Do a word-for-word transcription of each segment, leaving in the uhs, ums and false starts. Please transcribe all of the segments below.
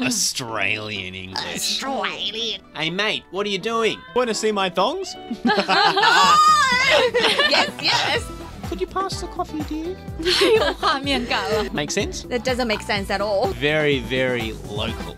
Australian English. Australian. Hey mate, what are you doing? Want to see my thongs? Yes, yes. Could you pass the coffee, dear? 太有画面感了。 Make sense? That doesn't make sense at all. Very, very local.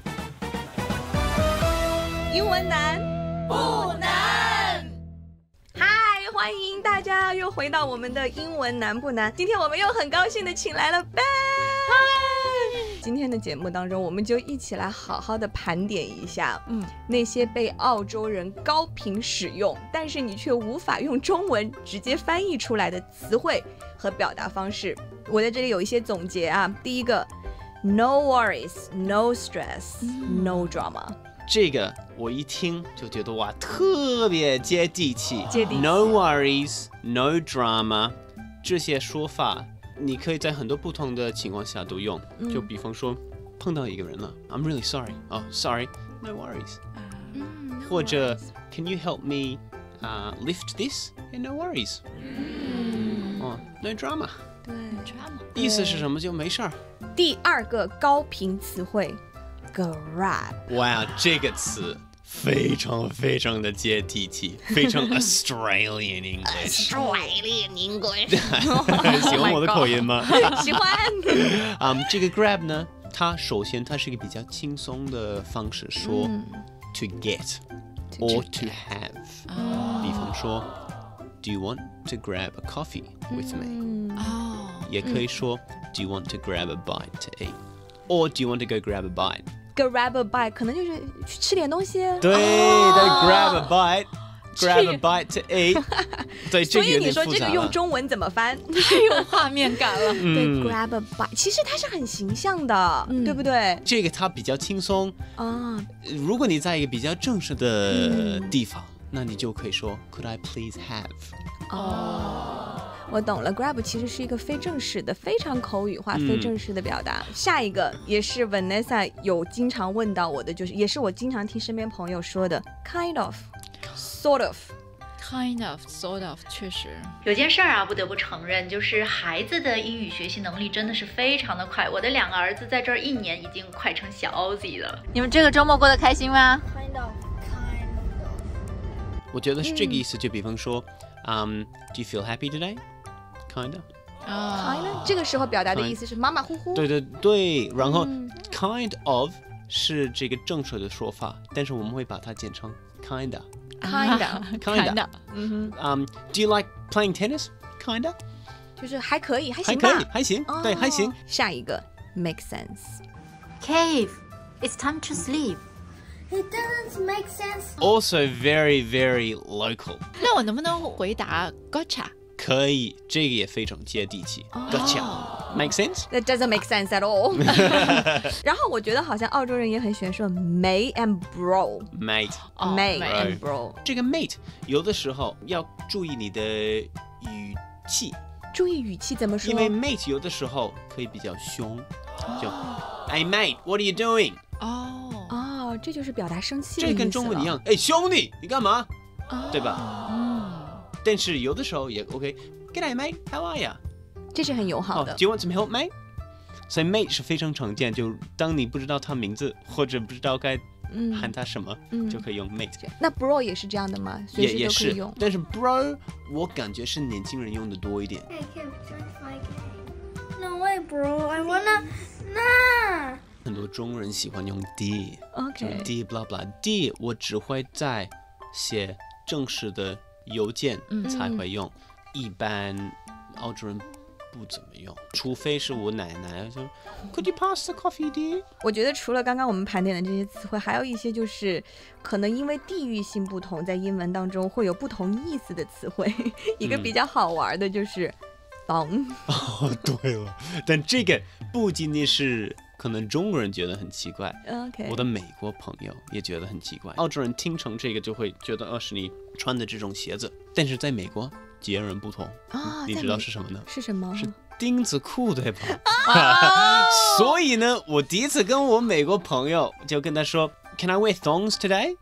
英文难不难？嗨，欢迎大家又回到我们的英文难不难？今天我们又很高兴的请来了 Ben。今天的节目当中，我们就一起来好好的盘点一下，嗯，那些被澳洲人高频使用，但是你却无法用中文直接翻译出来的词汇和表达方式。我在这里有一些总结啊。第一个 ，No worries, no stress, no drama。 这个我一听就觉得哇，特别接地气。 接地气 No worries, no drama， 这些说法你可以在很多不同的情况下都用。 嗯、 就比方说，碰到一个人了 ，I'm really sorry， 哦、oh, ，sorry， no worries。 嗯、 或者 Can you help me, uh, lift this? Yeah, no worries。嗯。哦 ，no drama。 对 drama 意思是什么就没事儿。 第二个高频词汇。Grab， 哇，这个词非常非常的接地气，非常 Australian English。 Australian English， 喜欢我的口音吗？ 喜欢。 嗯，这个 grab 呢，它首先它是一个比较轻松的方式说、嗯、to get or to have。比方说 ，Do you want to grab a coffee with me？ 哦， 也可以说 Do you want to grab a bite to eat？Or do you want to go grab a bite？Grab a bite 可能就是去吃点东西。 对， 哦、 对 ，grab a bite，grab a bite to eat 。对， 所以你说这这个用中文怎么翻？ 太有画面感了。 对 ，grab a bite， 其实它是很形象的，嗯、对不对？ 这个它比较轻松啊。如果你在一个比较正式的地方，嗯、那你就可以说 Could I please have？ 哦。我懂了 ，grab 其实是一个非正式的、非常口语化、嗯、非正式的表达。下一个也是 Vanessa 有经常问到我的，就是也是我经常听身边朋友说的 ，kind of，sort of。Kind of, sort of， 确实有件事儿啊，不得不承认，就是孩子的英语学习能力真的是非常的快。我的两个儿子在这儿一年已经快成小 Aussie 了。 你们这个周末过得开心吗 ？Kind of, kind of。 我觉得是这个意思，嗯、就比方说，嗯、um, ，Do you feel happy today？Kinda， 啊 ，kinda， 这个时候表达的意思是马马虎虎。 对对对，然后、嗯、kind of 是这个正确的说法，但是我们会把它简称 kinda。kinda，kinda。 嗯哼。 Um, do you like playing tennis? Kinda。 就是还可以，还行吧。 还可以，还行，哦、对，还行。 下一个 make sense。 Cave, it's time to sleep. It doesn't make sense. Also very very local。 那我能不能回答 gotcha？ 可以，这个也非常接地气。 Oh. Gotcha. Make sense? That doesn't make sense at all. 然后我觉得好像澳洲人也很喜欢说 mate and bro。Mate。Mate and bro。 这个 mate 有的时候要注意你的语气。 注意语气怎么说？ 因为 mate 有的时候可以比较凶，就 Hey mate, what are you doing? 哦哦，这就是表达生气的意思了。 这跟中文一样，哎，兄弟，你干嘛？对吧？嗯。但是有的时候也 OK。G'day mate, how are ya？ 这是很友好的。 Oh, do you want some help, mate？ 所以 mate 是非常常见，就当你不知道他名字或者不知道该喊他什么，嗯、就可以用 mate。 那 bro 也是这样的吗？随时都可以用。 但是 bro 我感觉是年轻人用的多一点。 Hey kid, twenty-five K. No way, bro. I wanna. Nah. 很多中人喜欢用 dear。OK。dear blah blah。dear 我只会在写正式的邮件才会用，嗯、一般澳洲人不怎么用，除非是我奶奶说 Could you pass the coffee, dear？ 我觉得除了刚刚我们盘点的这些词汇，还有一些就是可能因为地域性不同，在英文当中会有不同意思的词汇。一个比较好玩的就是 thong。 哦，对了，但这个不仅仅是可能中国人觉得很奇怪， okay. 我的美国朋友也觉得很奇怪。澳洲人听成这个就会觉得，哦，是你穿的这种鞋子，但是在美国截然不同。 啊， 你知道是什么呢？ 是什么？ 是钉子裤，对吧？啊、所以呢，我第一次跟我美国朋友就跟他说 ，Can I wear thongs today？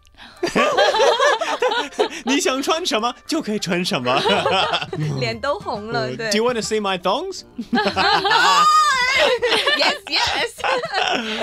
你想穿什么就可以穿什么。 脸都红了。对。 Do you want to see my thongs？ Yes, yes 。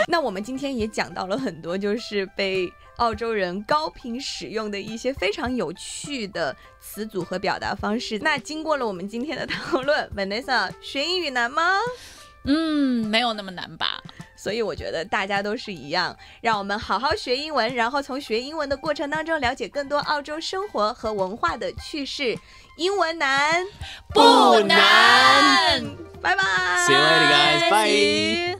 那我们今天也讲到了很多，就是被澳洲人高频使用的一些非常有趣的词组和表达方式。那经过了我们今天的讨论 ，Vanessa 学英语难吗？ 嗯，没有那么难吧。 所以我觉得大家都是一样，让我们好好学英文，然后从学英文的过程当中了解更多澳洲生活和文化的趣事。英文难不难， 拜拜 See you later, guys. Bye.